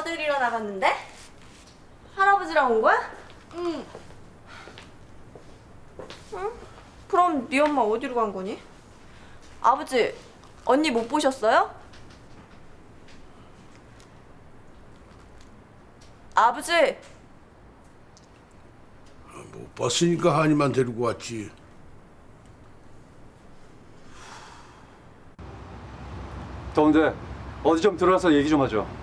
떠들이러 나갔는데? 할아버지랑 온 거야? 응. 응? 그럼 네 엄마 어디로 간 거니? 아버지, 언니 못 보셨어요? 아버지! 못 봤으니까 한이만 데리고 왔지. 더운데 어디 좀 들어가서 얘기 좀 하죠.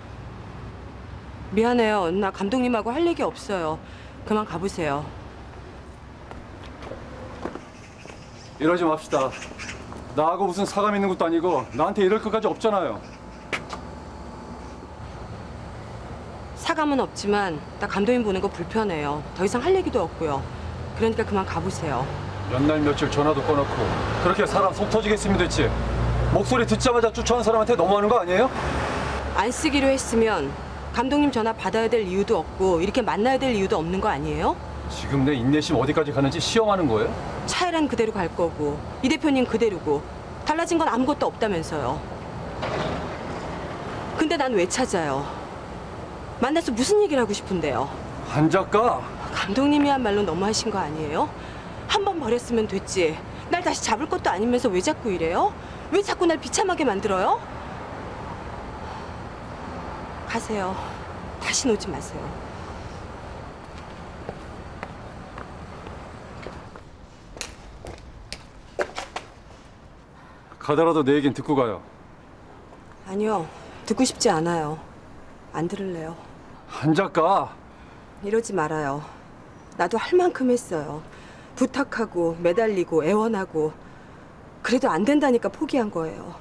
미안해요. 나 감독님하고 할 얘기 없어요. 그만 가보세요. 이러지 맙시다. 나하고 무슨 사감 있는 것도 아니고 나한테 이럴 것까지 없잖아요. 사감은 없지만 나 감독님 보는 거 불편해요. 더 이상 할 얘기도 없고요. 그러니까 그만 가보세요. 몇 날 며칠 전화도 꺼놓고 그렇게 사람 속 터지게 쓰면 됐지. 목소리 듣자마자 쫓아온 사람한테 너무하는 거 아니에요? 안 쓰기로 했으면 감독님 전화 받아야 될 이유도 없고 이렇게 만나야 될 이유도 없는 거 아니에요? 지금 내 인내심 어디까지 가는지 시험하는 거예요? 차이란 그대로 갈 거고 이 대표님 그대로고 달라진 건 아무것도 없다면서요. 근데 난 왜 찾아요? 만나서 무슨 얘기를 하고 싶은데요? 한 작가? 감독님이야말로 너무하신 거 아니에요? 한 번 버렸으면 됐지. 날 다시 잡을 것도 아니면서 왜 자꾸 이래요? 왜 자꾸 날 비참하게 만들어요? 가세요. 다시는 오지 마세요. 가더라도 내 얘긴 듣고 가요. 아니요. 듣고 싶지 않아요. 안 들을래요. 한 작가? 이러지 말아요. 나도 할 만큼 했어요. 부탁하고 매달리고 애원하고 그래도 안 된다니까 포기한 거예요.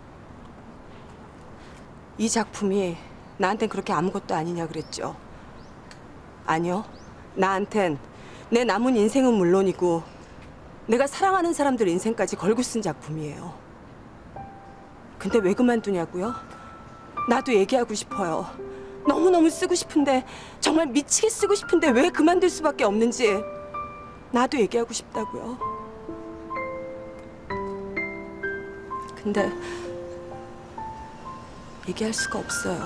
이 작품이 나한텐 그렇게 아무것도 아니냐 그랬죠. 아니요. 나한텐 내 남은 인생은 물론이고 내가 사랑하는 사람들 인생까지 걸고 쓴 작품이에요. 근데 왜 그만두냐고요? 나도 얘기하고 싶어요. 너무너무 쓰고 싶은데 정말 미치게 쓰고 싶은데 왜 그만둘 수밖에 없는지 나도 얘기하고 싶다고요. 근데 얘기할 수가 없어요.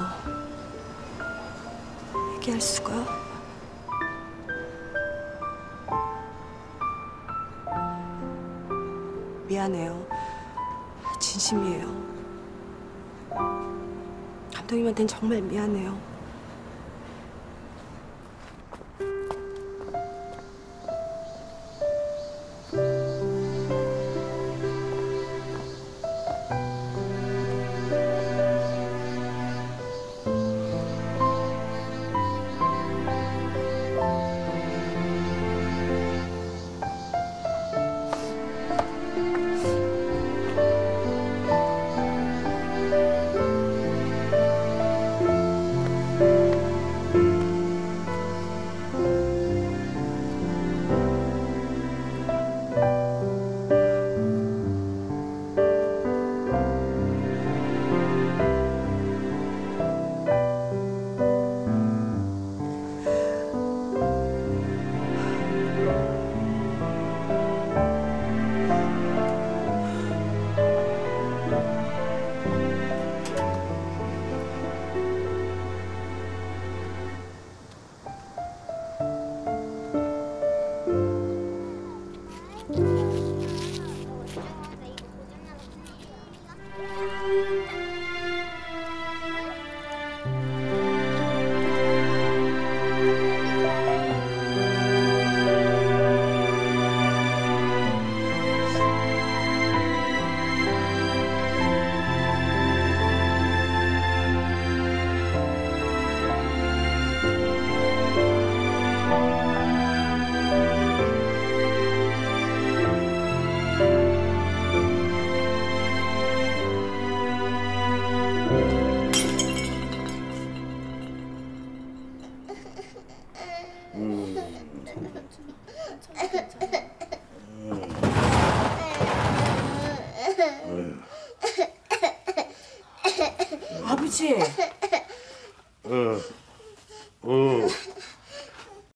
얘기할 수가. 미안해요. 진심이에요. 감독님한테는 정말 미안해요.